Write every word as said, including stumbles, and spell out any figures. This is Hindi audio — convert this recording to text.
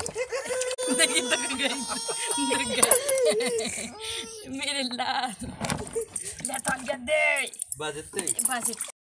देखिए तक गई तक गई मेरे लाल ले तो गया दे बजते बस